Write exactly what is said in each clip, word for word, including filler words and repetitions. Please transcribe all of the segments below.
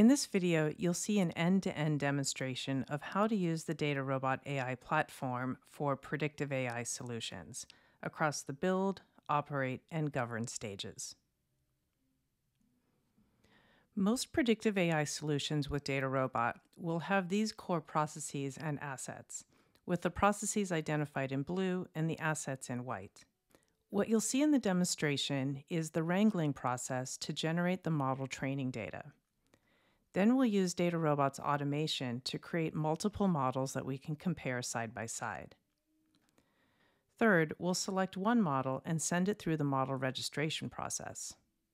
this video, you'll see an end-to-end demonstration of how to use the DataRobot A I Platform for Predictive A I Solutions across the build, operate, and govern stages. Most predictive A I solutions with DataRobot will have these core processes and assets, with the processes identified in blue and the assets in white. What you'll see in the demonstration is the wrangling process to generate the model training data. Then we'll use DataRobot's automation to create multiple models that we can compare side by side. Third, we'll select one model and send it through the model registration process.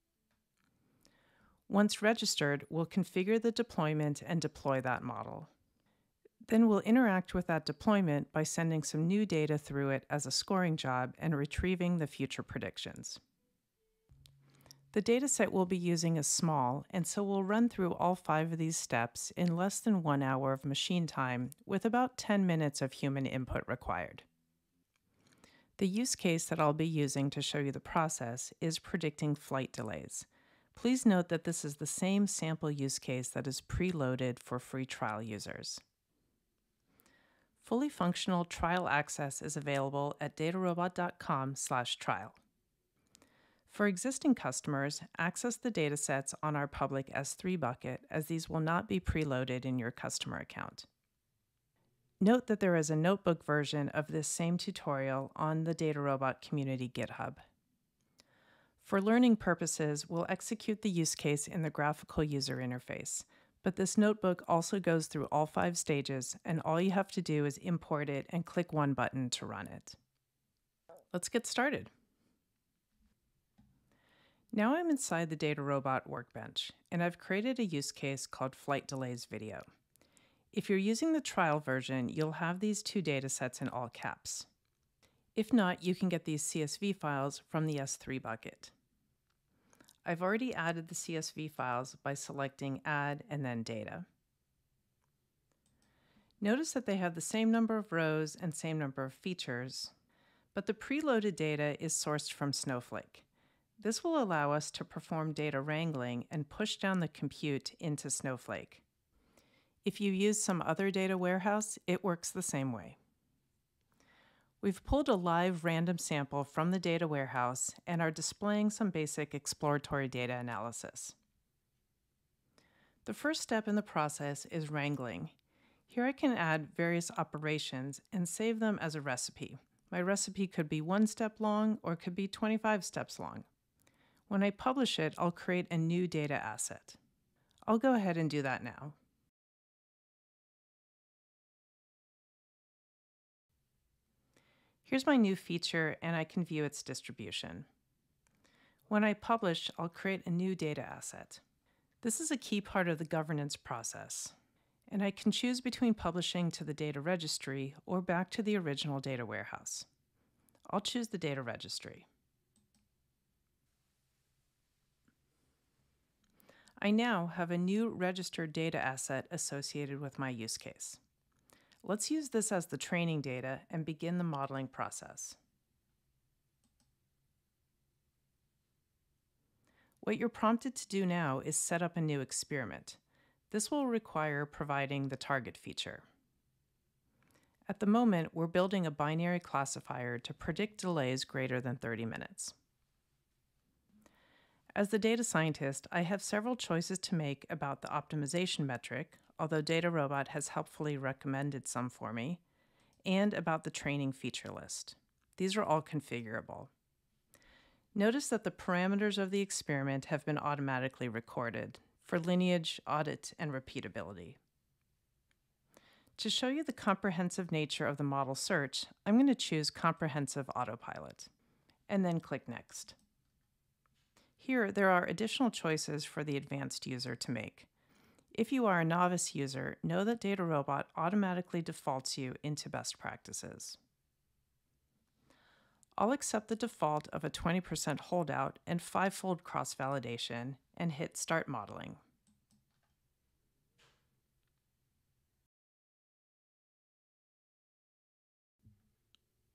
Once registered, we'll configure the deployment and deploy that model. Then we'll interact with that deployment by sending some new data through it as a scoring job and retrieving the future predictions. The dataset we'll be using is small, and so we'll run through all five of these steps in less than one hour of machine time, with about ten minutes of human input required. The use case that I'll be using to show you the process is predicting flight delays. Please note that this is the same sample use case that is preloaded for free trial users. Fully functional trial access is available at datarobot dot com slash trial. For existing customers, access the datasets on our public S three bucket, as these will not be preloaded in your customer account. Note that there is a notebook version of this same tutorial on the DataRobot community GitHub. For learning purposes, we'll execute the use case in the graphical user interface, but this notebook also goes through all five stages, and all you have to do is import it and click one button to run it. Let's get started. Now I'm inside the DataRobot workbench, and I've created a use case called Flight Delays Video. If you're using the trial version, you'll have these two datasets in all caps. If not, you can get these C S V files from the S three bucket. I've already added the C S V files by selecting Add and then Data. Notice that they have the same number of rows and same number of features, but the preloaded data is sourced from Snowflake. This will allow us to perform data wrangling and push down the compute into Snowflake. If you use some other data warehouse, it works the same way. We've pulled a live random sample from the data warehouse and are displaying some basic exploratory data analysis. The first step in the process is wrangling. Here I can add various operations and save them as a recipe. My recipe could be one step long or could be twenty-five steps long. When I publish it, I'll create a new data asset. I'll go ahead and do that now. Here's my new feature, and I can view its distribution. When I publish, I'll create a new data asset. This is a key part of the governance process, and I can choose between publishing to the data registry or back to the original data warehouse. I'll choose the data registry. I now have a new registered data asset associated with my use case. Let's use this as the training data and begin the modeling process. What you're prompted to do now is set up a new experiment. This will require providing the target feature. At the moment, we're building a binary classifier to predict delays greater than thirty minutes. As the data scientist, I have several choices to make about the optimization metric, although DataRobot has helpfully recommended some for me, and about the training feature list. These are all configurable. Notice that the parameters of the experiment have been automatically recorded for lineage, audit, and repeatability. To show you the comprehensive nature of the model search, I'm going to choose Comprehensive Autopilot, and then click Next. Here, there are additional choices for the advanced user to make. If you are a novice user, know that DataRobot automatically defaults you into best practices. I'll accept the default of a twenty percent holdout and five-fold cross-validation and hit Start Modeling.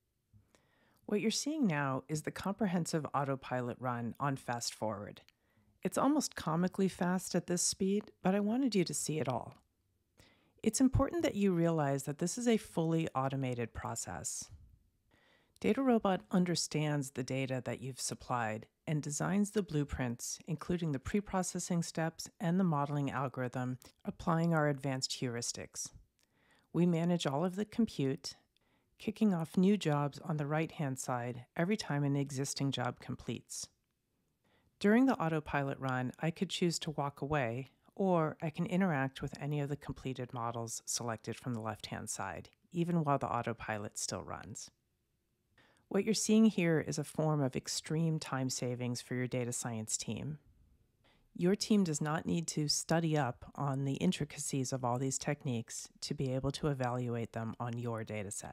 What you're seeing now is the comprehensive autopilot run on Fast Forward. It's almost comically fast at this speed, but I wanted you to see it all. It's important that you realize that this is a fully automated process. DataRobot understands the data that you've supplied and designs the blueprints, including the pre-processing steps and the modeling algorithm, applying our advanced heuristics. We manage all of the compute, kicking off new jobs on the right-hand side every time an existing job completes. During the autopilot run, I could choose to walk away, or I can interact with any of the completed models selected from the left-hand side, even while the autopilot still runs. What you're seeing here is a form of extreme time savings for your data science team. Your team does not need to study up on the intricacies of all these techniques to be able to evaluate them on your dataset.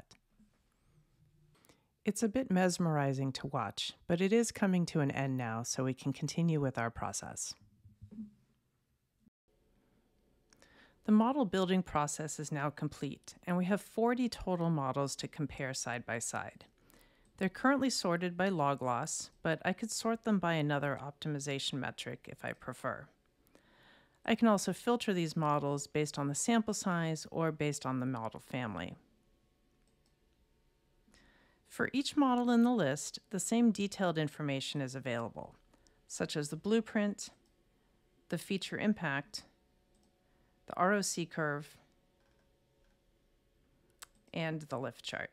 It's a bit mesmerizing to watch, but it is coming to an end now, so we can continue with our process. The model building process is now complete, and we have forty total models to compare side by side. They're currently sorted by log loss, but I could sort them by another optimization metric if I prefer. I can also filter these models based on the sample size or based on the model family. For each model in the list, the same detailed information is available, such as the blueprint, the feature impact, the R O C curve, and the lift chart.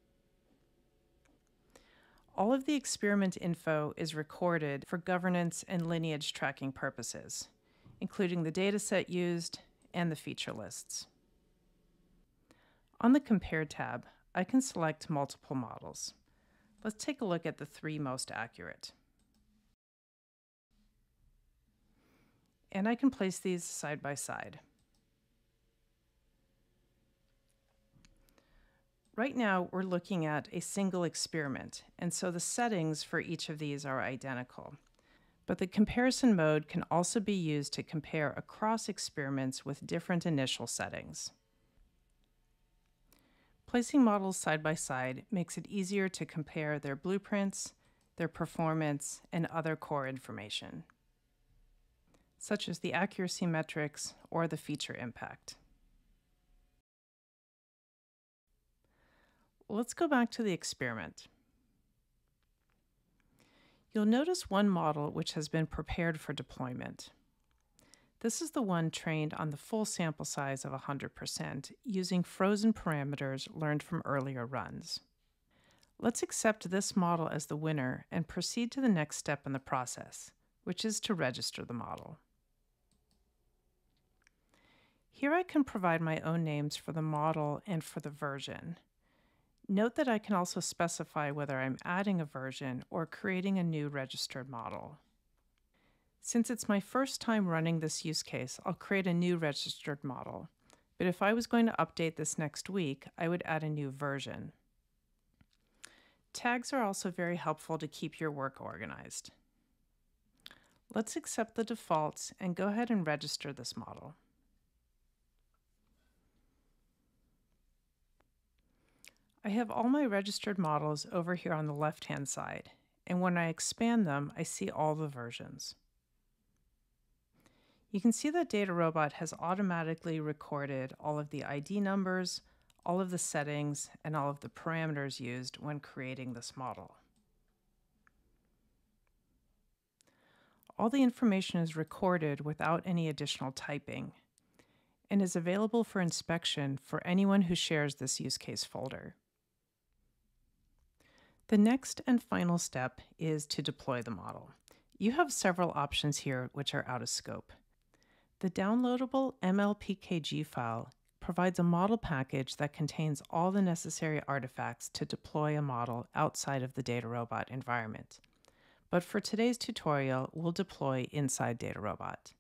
All of the experiment info is recorded for governance and lineage tracking purposes, including the dataset used and the feature lists. On the Compare tab, I can select multiple models. Let's take a look at the three most accurate. And I can place these side by side. Right now, we're looking at a single experiment, and so the settings for each of these are identical. But the comparison mode can also be used to compare across experiments with different initial settings. Placing models side by side makes it easier to compare their blueprints, their performance, and other core information, such as the accuracy metrics or the feature impact. Let's go back to the experiment. You'll notice one model which has been prepared for deployment. This is the one trained on the full sample size of one hundred percent using frozen parameters learned from earlier runs. Let's accept this model as the winner and proceed to the next step in the process, which is to register the model. Here I can provide my own names for the model and for the version. Note that I can also specify whether I'm adding a version or creating a new registered model. Since it's my first time running this use case, I'll create a new registered model. But if I was going to update this next week, I would add a new version. Tags are also very helpful to keep your work organized. Let's accept the defaults and go ahead and register this model. I have all my registered models over here on the left-hand side, and when I expand them, I see all the versions. You can see that DataRobot has automatically recorded all of the I D numbers, all of the settings, and all of the parameters used when creating this model. All the information is recorded without any additional typing and is available for inspection for anyone who shares this use case folder. The next and final step is to deploy the model. You have several options here which are out of scope. The downloadable M L P K G file provides a model package that contains all the necessary artifacts to deploy a model outside of the DataRobot environment. But for today's tutorial, we'll deploy inside DataRobot.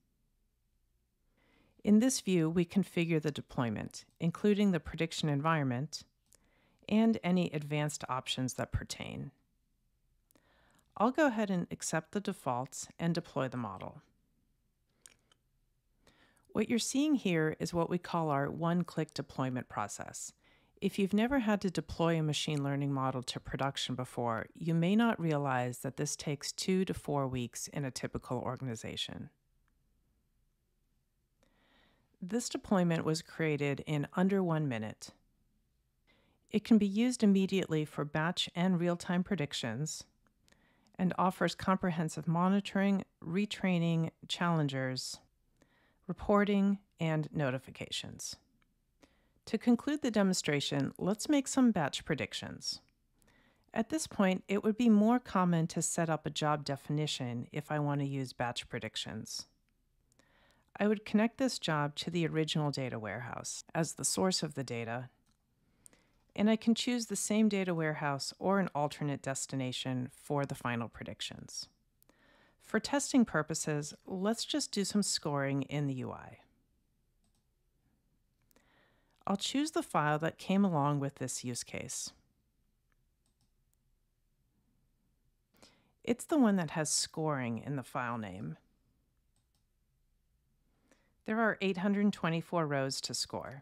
In this view, we configure the deployment, including the prediction environment, and any advanced options that pertain. I'll go ahead and accept the defaults and deploy the model. What you're seeing here is what we call our one-click deployment process. If you've never had to deploy a machine learning model to production before, you may not realize that this takes two to four weeks in a typical organization. This deployment was created in under one minute. It can be used immediately for batch and real-time predictions and offers comprehensive monitoring, retraining, challengers, reporting, and notifications. To conclude the demonstration, let's make some batch predictions. At this point, it would be more common to set up a job definition if I want to use batch predictions. I would connect this job to the original data warehouse as the source of the data, and I can choose the same data warehouse or an alternate destination for the final predictions. For testing purposes, let's just do some scoring in the U I. I'll choose the file that came along with this use case. It's the one that has scoring in the file name. There are eight hundred twenty-four rows to score.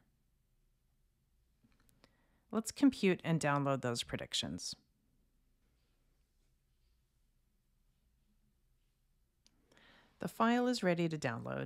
Let's compute and download those predictions. The file is ready to download.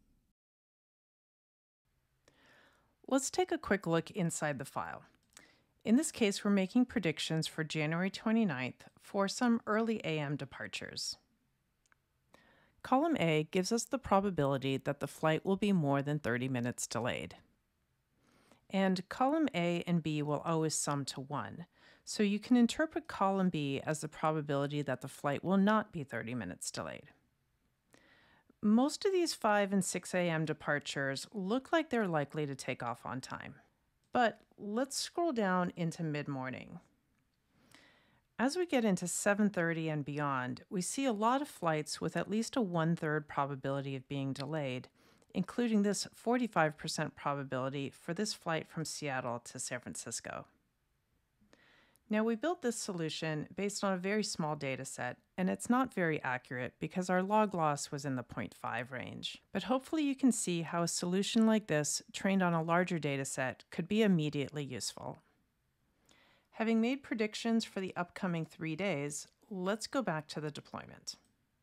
Let's take a quick look inside the file. In this case, we're making predictions for January twenty-ninth for some early A M departures. Column A gives us the probability that the flight will be more than thirty minutes delayed. And column A and B will always sum to one, so you can interpret column B as the probability that the flight will not be thirty minutes delayed. Most of these five and six A M departures look like they're likely to take off on time. But let's scroll down into mid-morning. As we get into seven thirty and beyond, we see a lot of flights with at least a one-third probability of being delayed, including this forty-five percent probability for this flight from Seattle to San Francisco. Now, we built this solution based on a very small data set, and it's not very accurate because our log loss was in the zero point five range. But hopefully you can see how a solution like this, trained on a larger data set, could be immediately useful. Having made predictions for the upcoming three days, let's go back to the deployment.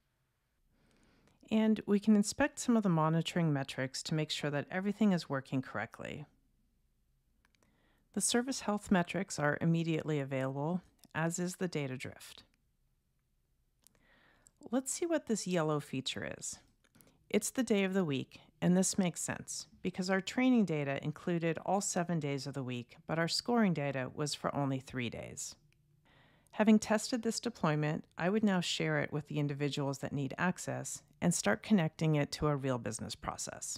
And we can inspect some of the monitoring metrics to make sure that everything is working correctly. The service health metrics are immediately available, as is the data drift. Let's see what this yellow feature is. It's the day of the week, and this makes sense because our training data included all seven days of the week, but our scoring data was for only three days. Having tested this deployment, I would now share it with the individuals that need access and start connecting it to a real business process.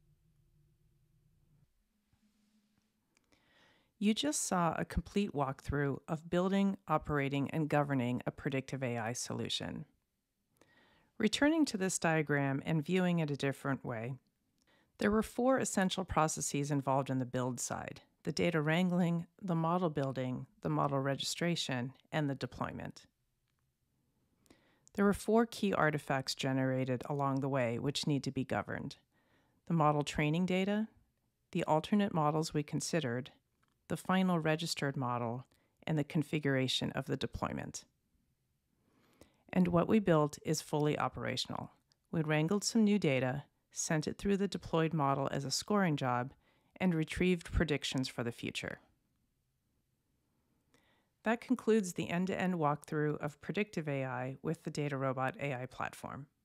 You just saw a complete walkthrough of building, operating, and governing a predictive A I solution. Returning to this diagram and viewing it a different way, there were four essential processes involved in the build side: the data wrangling, the model building, the model registration, and the deployment. There were four key artifacts generated along the way which need to be governed: the model training data, the alternate models we considered, the final registered model, and the configuration of the deployment. And what we built is fully operational. We wrangled some new data, sent it through the deployed model as a scoring job, and retrieved predictions for the future. That concludes the end-to-end walkthrough of predictive A I with the DataRobot A I platform.